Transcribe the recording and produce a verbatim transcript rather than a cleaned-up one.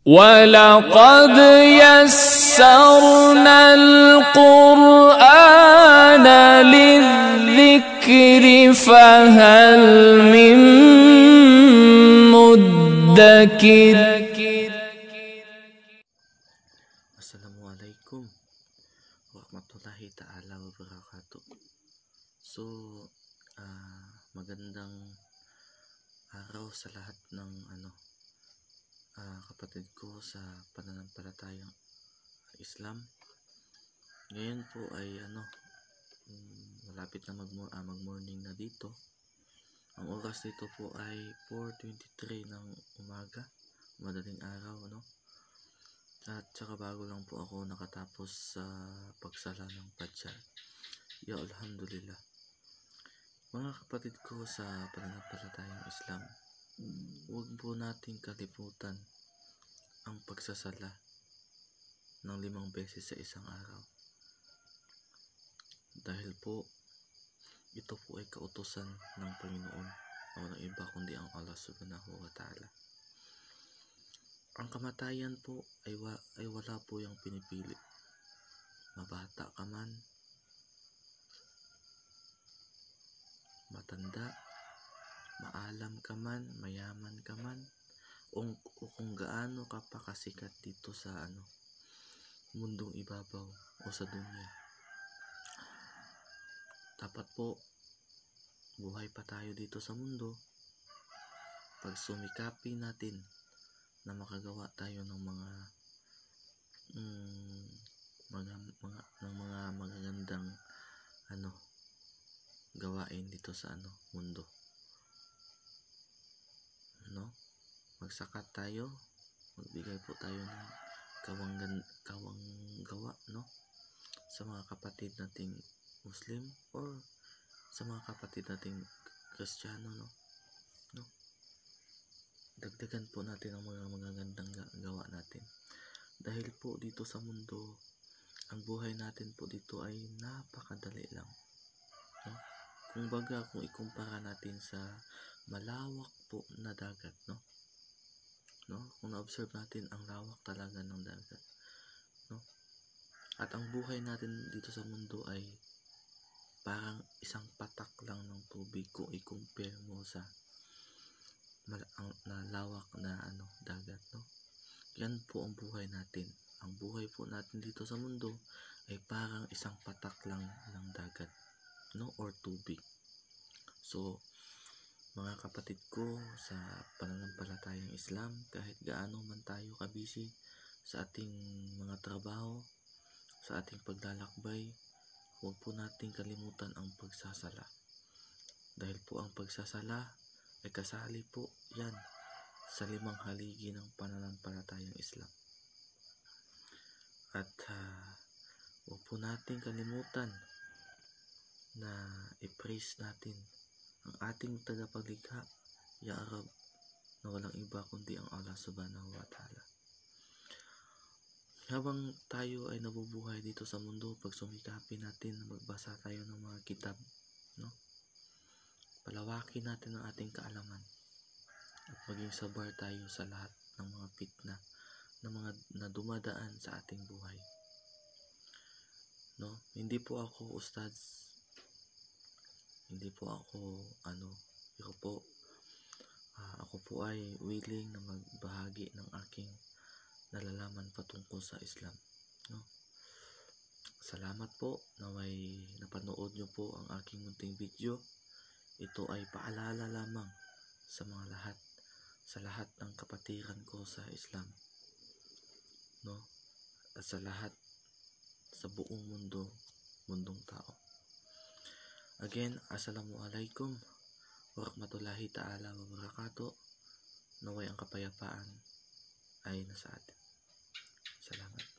وَلَقَدْ يَسَّرْنَا الْقُرْآنَ لِلذِّكْرِ فَهَلْ مِن مُّدَّكِرٍ. Assalamualaikum warahmatullahi ta'ala wabarakatuh. So, uh, magandang araw sa lahat ng ano uh, kapatid ko sa pananampalatayang Islam. Ngayon po ay ano um, malapit na mag, uh, mag-morning na dito. Ang oras dito po ay four twenty-three ng umaga, madaling araw, no? At saka bago lang po ako nakatapos sa pagsala ng Fajr. Ya alhamdulillah. Mga kapatid ko sa pananampalatayang Islam, huwag po nating kalimutan ang pagsasala ng limang beses sa isang araw. Dahil po, ito po ay kautusan ng Panginoon na walang iba kundi ang Allah subhanahu wa ta'ala. Ang kamatayan po ay, wa, ay wala po yung pinipili. Mabata ka man, matanda, maalam ka man, mayaman ka man, o, o kung gaano ka pa kasikat dito sa ano, mundong ibabaw o sa dunya. Dapat po, buhay pa tayo dito sa mundo, pag sumikapi natin na makagawa tayo ng mga mm, mga, mga ng mga magagandang ano gawain dito sa ano mundo, no? Magsakat tayo, magbigay po tayo ng kawanggan kawang gawa, no, sa mga kapatid nating Muslim or sa mga kapatid nating Kristiyano, no no dagdagan po natin ang mga magagandang gawa natin. Dahil po dito sa mundo, ang buhay natin po dito ay napakadali lang, no? Kung baga, kung ikumpara natin sa malawak po na dagat, no? No? Kung na-observe natin ang lawak talaga ng dagat, no? At ang buhay natin dito sa mundo ay parang isang patak lang ng tubig kung i-compare mo sa ang nalawak na ano dagat, no? Yan po ang buhay natin. Ang buhay po natin dito sa mundo ay parang isang patak lang ng dagat, no, or tubig. So, mga kapatid ko sa pananampalatayang Islam, kahit gaano man tayo kabisi sa ating mga trabaho, sa ating paglalakbay, huwag po nating kalimutan ang pagsasala. Dahil po ang pagsasala ay kasali po yan sa limang haligi ng pananampalatayang Islam. At uh, huwag po nating kalimutan na i-praise natin ang ating tagapaglikha, Ya Rab, na walang iba kundi ang Allah subhanahu wa ta'ala. Habang tayo ay nabubuhay dito sa mundo, pag sumikapin natin na magbasa tayo ng mga kitab, no? Palawakin natin ang ating kaalaman at maging sabar tayo sa lahat ng mga fitna na mga na dumadaan sa ating buhay, no? Hindi po ako ustads, hindi po ako ano, ako po uh, ako po ay willing na magbahagi ng aking nalalaman patungkol sa Islam, no? Salamat po na may napanood nyo po ang aking munting video. Ito ay paalala lamang sa mga lahat, sa lahat ng kapatiran ko sa Islam, no? At sa lahat, sa buong mundo, mundong tao. Again, assalamualaikum warahmatullahi ta'ala wabarakatuh. Naway ang kapayapaan ay nasa atin. Salamat.